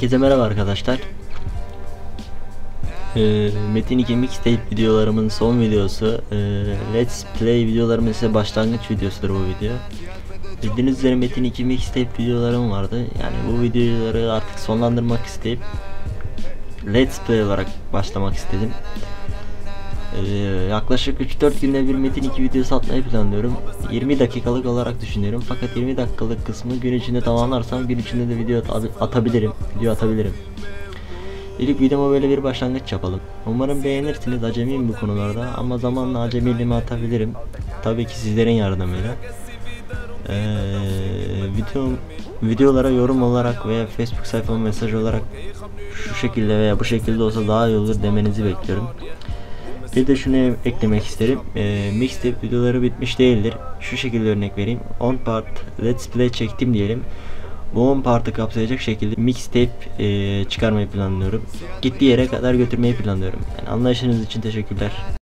Herkese merhaba arkadaşlar. Metin 2 mixtape videolarımın son videosu. Let's Play videolarımın ise başlangıç videosudur bu video. Bildiğiniz üzere Metin 2 mixtape videolarım vardı. Yani bu videoları artık sonlandırmak isteyip Let's Play olarak başlamak istedim. Yaklaşık 3-4 günde bir Metin 2 videosu atmayı planlıyorum. 20 dakikalık olarak düşünüyorum. Fakat 20 dakikalık kısmı gün içinde tamamlarsam gün içinde de video atabilirim. İlk videoma böyle bir başlangıç yapalım. Umarım beğenirsiniz. Acemiyim bu konularda ama zamanla acemiliğimi atabilirim. Tabii ki sizlerin yardımıyla. Videolara yorum olarak veya Facebook sayfama mesaj olarak şu şekilde veya bu şekilde olsa daha iyi olur demenizi bekliyorum. Bir de şunu eklemek isterim. Mixtape videoları bitmiş değildir. Şu şekilde örnek vereyim. 10 part Let's Play çektim diyelim. Bu 10 partı kapsayacak şekilde mixtape çıkarmayı planlıyorum. Gittiği yere kadar götürmeyi planlıyorum. Yani anlayışınız için teşekkürler.